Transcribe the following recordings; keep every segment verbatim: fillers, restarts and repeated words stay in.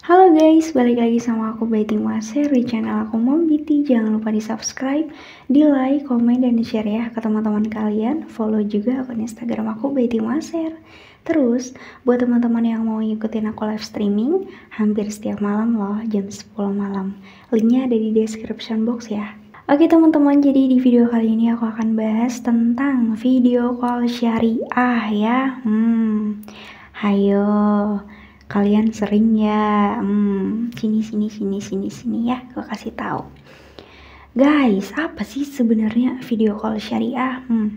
Halo guys, balik lagi sama aku Betty Maser di channel aku Mom Betty. Jangan lupa di subscribe, di like, komen, dan di share ya ke teman-teman kalian. Follow juga akun Instagram aku Betty Maser. Terus, buat teman-teman yang mau ngikutin aku live streaming, hampir setiap malam loh, jam sepuluh malam. Linknya ada di description box ya. Oke teman-teman, jadi di video kali ini aku akan bahas tentang video call syariah ya. Hmm, hayo. Kalian sering ya, hmm, sini sini sini sini sini ya, gue kasih tahu. Guys, apa sih sebenarnya video call syariah? Hmm.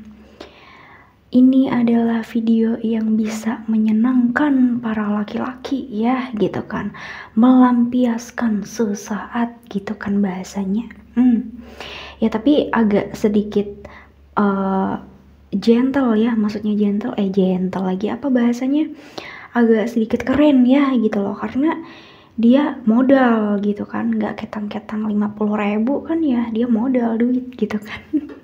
Ini adalah video yang bisa menyenangkan para laki-laki ya, gitu kan, melampiaskan sesaat gitu kan bahasanya. Hmm. Ya tapi agak sedikit uh, gentle ya, maksudnya gentle, eh gentle lagi apa bahasanya? Agak sedikit keren ya gitu loh, karena dia modal gitu kan, nggak ketang-ketang lima puluh ribu kan ya, dia modal duit gitu kan.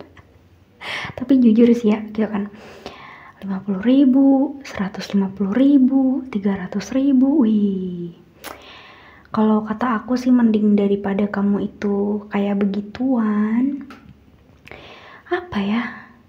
Tapi jujur sih ya gitu kan, lima puluh ribu, seratus lima puluh ribu, tiga ratus ribu, wih, kalau kata aku sih mending daripada kamu itu kayak begituan. Apa ya,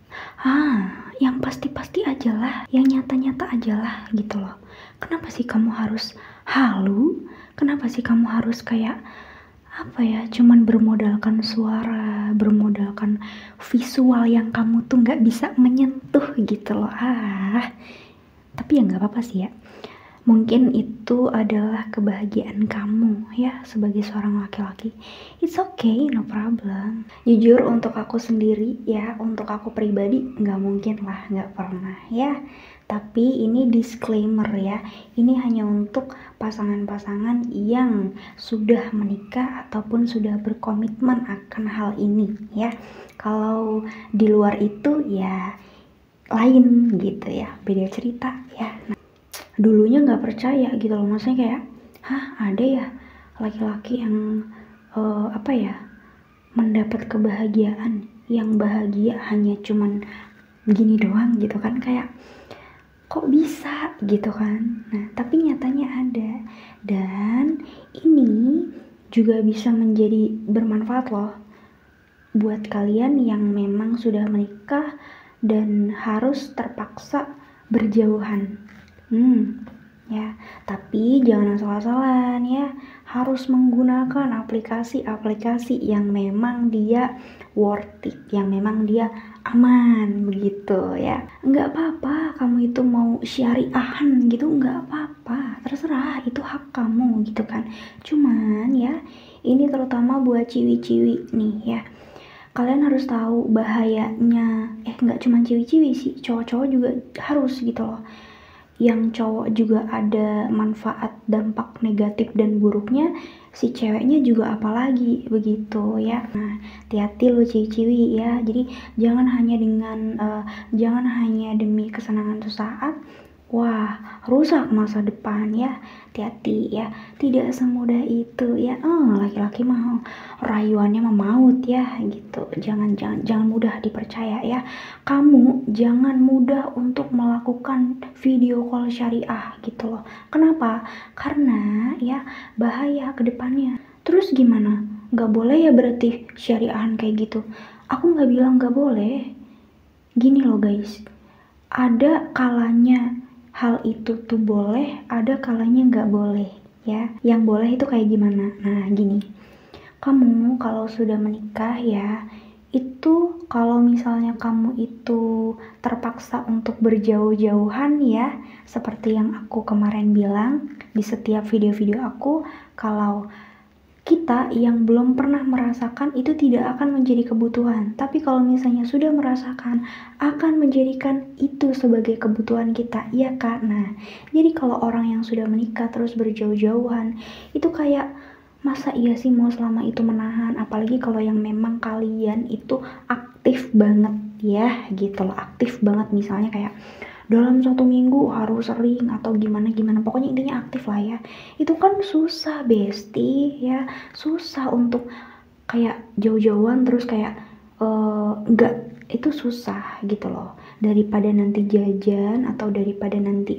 ah yang pasti-pasti aja lah, yang nyata-nyata aja lah gitu loh. Kenapa sih kamu harus halu? Kenapa sih kamu harus kayak apa ya, cuman bermodalkan suara, bermodalkan visual yang kamu tuh nggak bisa menyentuh gitu loh. Ah, tapi ya nggak apa-apa sih ya. Mungkin itu adalah kebahagiaan kamu ya sebagai seorang laki-laki. It's okay, no problem. Jujur untuk aku sendiri ya, untuk aku pribadi nggak mungkin lah, nggak pernah ya. Tapi ini disclaimer ya, ini hanya untuk pasangan-pasangan yang sudah menikah ataupun sudah berkomitmen akan hal ini ya. Kalau di luar itu ya lain gitu ya, beda cerita ya. Nah, dulunya nggak percaya gitu loh, maksudnya kayak hah ada ya laki-laki yang uh, apa ya mendapat kebahagiaan, yang bahagia hanya cuman gini doang gitu kan, kayak kok bisa gitu kan. Nah tapi nyatanya ada, dan ini juga bisa menjadi bermanfaat loh buat kalian yang memang sudah menikah dan harus terpaksa berjauhan. Hmm, ya, tapi jangan asal-asalan ya, harus menggunakan aplikasi-aplikasi yang memang dia worth it, yang memang dia aman begitu ya. Nggak apa-apa kamu itu mau syariahan gitu, nggak apa-apa, terserah, itu hak kamu gitu kan. Cuman ya, ini terutama buat ciwi-ciwi nih ya, kalian harus tahu bahayanya. Eh nggak cuma ciwi-ciwi sih, cowok-cowok juga harus gitu loh. Yang cowok juga ada manfaat, dampak negatif dan buruknya, si ceweknya juga apalagi begitu ya. Nah hati-hati lo ciwi-ciwi ya, jadi jangan hanya dengan uh, jangan hanya demi kesenangan sesaat, wah rusak masa depan ya. Hati-hati ya, tidak semudah itu ya. Oh, laki-laki mau rayuannya mah maut ya gitu. Jangan jangan jangan mudah dipercaya ya. Kamu jangan mudah untuk melakukan video call syariah gitu loh. Kenapa? Karena ya bahaya ke depannya. Terus gimana? Gak boleh ya berarti syariahan kayak gitu? Aku gak bilang gak boleh. Gini loh guys, ada kalanya hal itu tuh boleh, ada kalanya nggak boleh ya. Yang boleh itu kayak gimana? Nah gini, kamu kalau sudah menikah ya, itu kalau misalnya kamu itu terpaksa untuk berjauh-jauhan ya, seperti yang aku kemarin bilang di setiap video-video aku, kalau kita yang belum pernah merasakan itu tidak akan menjadi kebutuhan. Tapi kalau misalnya sudah merasakan, akan menjadikan itu sebagai kebutuhan kita, iya kan? Nah, jadi kalau orang yang sudah menikah terus berjauh-jauhan, itu kayak masa iya sih mau selama itu menahan? Apalagi kalau yang memang kalian itu aktif banget ya, gitu loh, aktif banget, misalnya kayak dalam satu minggu harus sering atau gimana-gimana, pokoknya intinya aktif lah ya. Itu kan susah besti ya, susah untuk kayak jauh-jauhan terus kayak uh, enggak, itu susah gitu loh. Daripada nanti jajan atau daripada nanti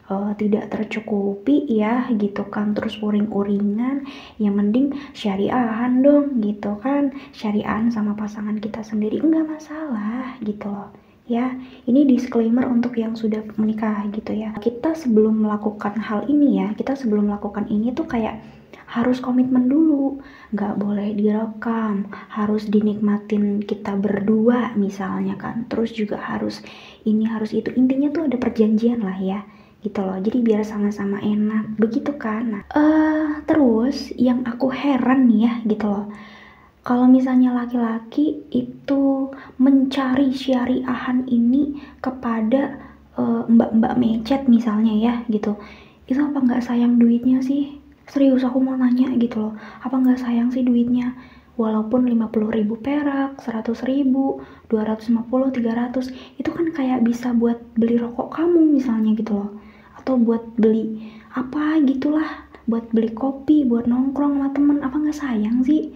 uh, tidak tercukupi ya gitu kan, terus uring-uringan, ya mending syariahan dong gitu kan, syariahan sama pasangan kita sendiri nggak masalah gitu loh ya. Ini disclaimer untuk yang sudah menikah gitu ya. Kita sebelum melakukan hal ini ya, kita sebelum melakukan ini tuh kayak harus komitmen dulu, nggak boleh direkam, harus dinikmatin kita berdua misalnya kan, terus juga harus ini harus itu, intinya tuh ada perjanjian lah ya gitu loh, jadi biar sama-sama enak begitu kan. Nah, uh, terus yang aku heran nih ya gitu loh, kalau misalnya laki-laki itu mencari syariahan ini kepada uh, mbak-mbak mecet misalnya ya gitu, itu apa nggak sayang duitnya sih? Serius aku mau nanya gitu loh, apa nggak sayang sih duitnya? Walaupun lima puluh ribu perak, seratus ribu, dua ratus lima puluh, tiga ratus, itu kan kayak bisa buat beli rokok kamu misalnya gitu loh, atau buat beli apa gitulah, buat beli kopi, buat nongkrong sama temen, apa nggak sayang sih?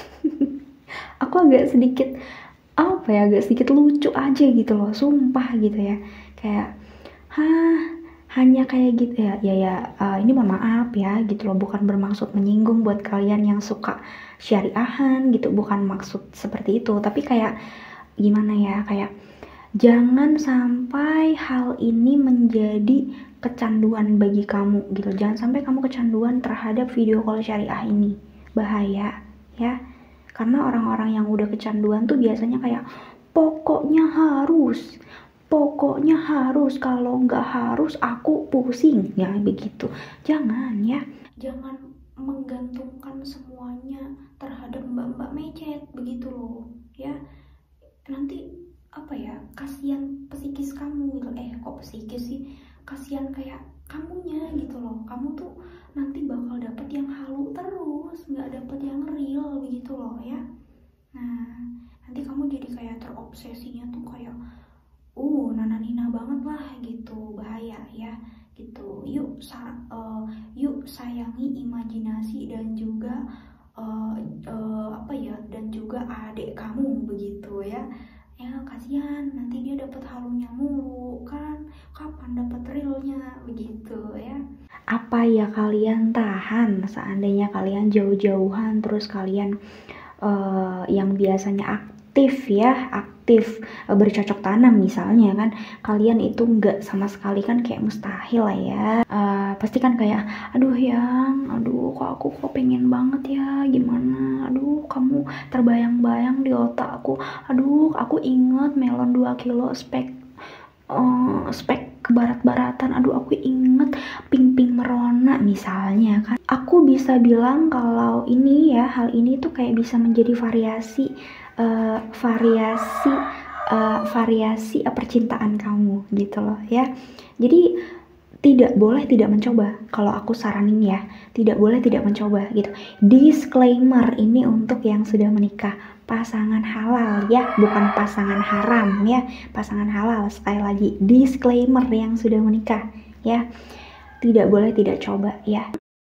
Aku agak sedikit apa ya, agak sedikit lucu aja gitu loh, sumpah gitu ya, kayak hah, hanya kayak gitu ya ya ya uh, ini mohon maaf ya gitu loh, bukan bermaksud menyinggung buat kalian yang suka syariahan gitu, bukan maksud seperti itu, tapi kayak gimana ya, kayak jangan sampai hal ini menjadi kecanduan bagi kamu gitu, jangan sampai kamu kecanduan terhadap video call syariah ini, bahaya ya. Karena orang-orang yang udah kecanduan tuh biasanya kayak pokoknya harus pokoknya harus, kalau nggak harus aku pusing ya begitu. Jangan ya, jangan menggantungkan semuanya terhadap mbak-mbak mecet begitu loh ya, nanti apa ya, kasihan psikis kamu gitu, eh kok psikis sih, kasihan kayak kamunya gitu loh, kamu tuh nanti bakal dapet yang halu terus, nggak dapet yang real begitu loh ya. Nah nanti kamu jadi kayak terobsesinya tuh kayak uh nana-nina banget lah gitu, bahaya ya gitu. Yuk sa uh, yuk sayangi imajinasi dan juga uh, uh, apa ya, dan juga adik kamu begitu ya. Ya kasihan nanti dia dapat halunya mulu kan, kapan dapat realnya begitu ya. Apa ya kalian tahan seandainya kalian jauh-jauhan, terus kalian uh, yang biasanya aktif ya, aktif uh, bercocok tanam misalnya kan, kalian itu enggak sama sekali kan, kayak mustahil lah ya. Uh, pasti kan kayak aduh yang aduh kok aku kok pengen banget ya, gimana, aduh kamu terbayang-bayang di otak aku, aduh aku inget melon dua kilo spek uh, spek ke barat-baratan, aduh aku inget ping-ping merona misalnya kan. Aku bisa bilang kalau ini ya, hal ini tuh kayak bisa menjadi variasi uh, variasi uh, variasi uh, percintaan kamu gitu loh ya. Jadi tidak boleh tidak mencoba, kalau aku saranin ya, tidak boleh tidak mencoba gitu. Disclaimer ini untuk yang sudah menikah, pasangan halal ya, bukan pasangan haram ya, pasangan halal. Sekali lagi disclaimer yang sudah menikah ya, tidak boleh tidak coba ya.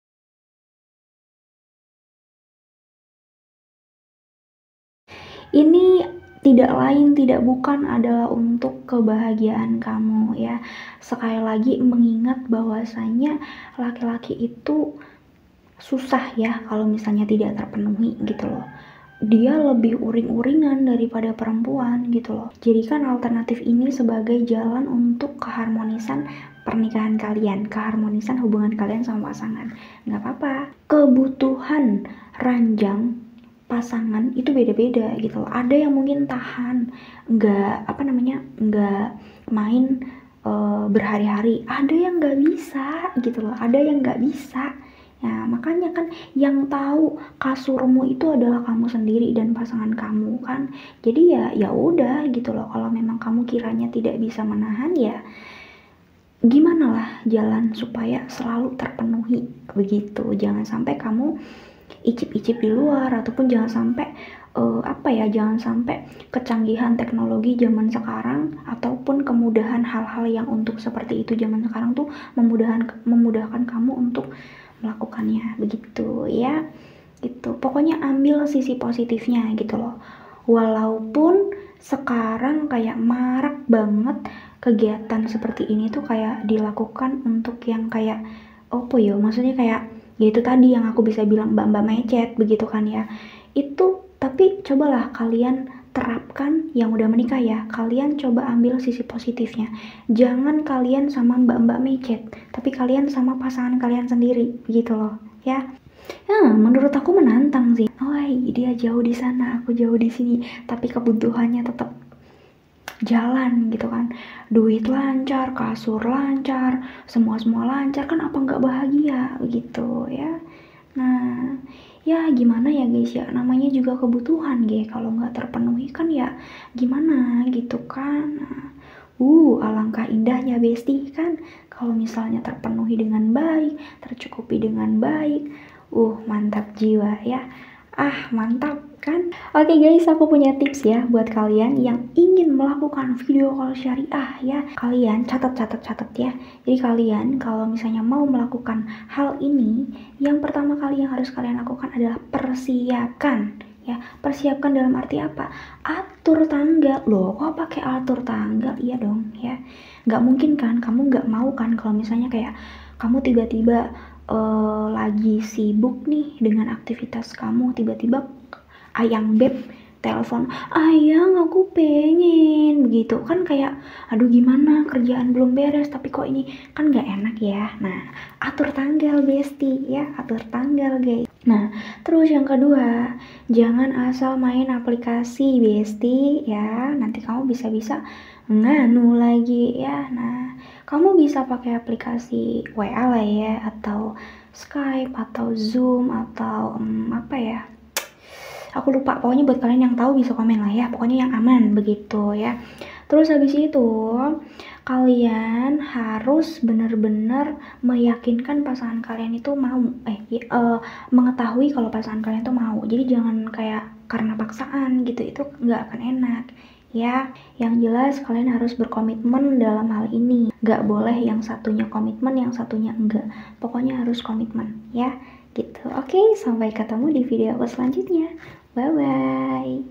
Ini tidak lain tidak bukan adalah untuk kebahagiaan kamu ya. Sekali lagi mengingat bahwasanya laki-laki itu susah ya kalau misalnya tidak terpenuhi gitu loh. Dia lebih uring-uringan daripada perempuan gitu loh. Jadikan alternatif ini sebagai jalan untuk keharmonisan pernikahan kalian, keharmonisan hubungan kalian sama pasangan. Nggak apa-apa. Kebutuhan ranjang pasangan itu beda-beda gitu loh. Ada yang mungkin tahan, nggak apa namanya, nggak main uh, berhari-hari. Ada yang nggak bisa gitu loh. Ada yang nggak bisa. Ya makanya kan yang tahu kasurmu itu adalah kamu sendiri dan pasangan kamu kan. Jadi ya ya udah gitu loh. Kalau memang kamu kiranya tidak bisa menahan, ya gimana lah jalan supaya selalu terpenuhi begitu. Jangan sampai kamu icip-icip di luar, ataupun jangan sampai uh, apa ya, jangan sampai kecanggihan teknologi zaman sekarang ataupun kemudahan hal-hal yang untuk seperti itu zaman sekarang tuh memudahkan memudahkan kamu untuk melakukannya begitu ya. Gitu. Pokoknya ambil sisi positifnya gitu loh. Walaupun sekarang kayak marak banget kegiatan seperti ini tuh kayak dilakukan untuk yang kayak opo yo, maksudnya kayak ya itu tadi yang aku bisa bilang mbak-mbak mecet begitu kan ya. Itu tapi cobalah kalian terapkan yang udah menikah ya, kalian coba ambil sisi positifnya. Jangan kalian sama mbak-mbak mecet, tapi kalian sama pasangan kalian sendiri gitu loh ya. Nah, menurut aku menantang sih. Oh, dia jauh di sana, aku jauh di sini, tapi kebutuhannya tetap jalan gitu kan. Duit lancar, kasur lancar, semua-semua lancar, kan apa nggak bahagia gitu ya. Nah, ya gimana ya guys ya, namanya juga kebutuhan guys. Kalau nggak terpenuhi kan ya gimana gitu kan. Nah, uh, alangkah indahnya besti kan kalau misalnya terpenuhi dengan baik, tercukupi dengan baik. Uh, mantap jiwa ya. Ah, mantap kan? Oke guys, aku punya tips ya buat kalian yang ingin melakukan video call syariah ya. Kalian catat-catat-catat ya. Jadi kalian kalau misalnya mau melakukan hal ini, yang pertama kali yang harus kalian lakukan adalah persiapkan. Ya, persiapkan dalam arti apa? Atur tanggal. Loh, kok pakai atur tanggal? Iya dong ya. Nggak mungkin kan, kamu nggak mau kan kalau misalnya kayak kamu tiba-tiba uh, lagi sibuk nih dengan aktivitas kamu, tiba-tiba ayang beb telepon, ayang aku pengen begitu kan, kayak aduh gimana, kerjaan belum beres tapi kok ini, kan gak enak ya. Nah, atur tanggal besti ya, atur tanggal guys. Nah, terus yang kedua, jangan asal main aplikasi besti ya, nanti kamu bisa-bisa nganu lagi ya. Nah, kamu bisa pakai aplikasi W A lah ya, atau Skype atau Zoom atau um, apa ya, aku lupa, pokoknya buat kalian yang tahu bisa komen lah ya, pokoknya yang aman begitu ya. Terus habis itu kalian harus benar-benar meyakinkan pasangan kalian itu mau eh uh, mengetahui kalau pasangan kalian tuh mau. Jadi jangan kayak karena paksaan gitu, itu nggak akan enak ya. Yang jelas kalian harus berkomitmen dalam hal ini, nggak boleh yang satunya komitmen yang satunya enggak, pokoknya harus komitmen ya gitu. Oke, sampai ketemu di video aku selanjutnya. Bye bye.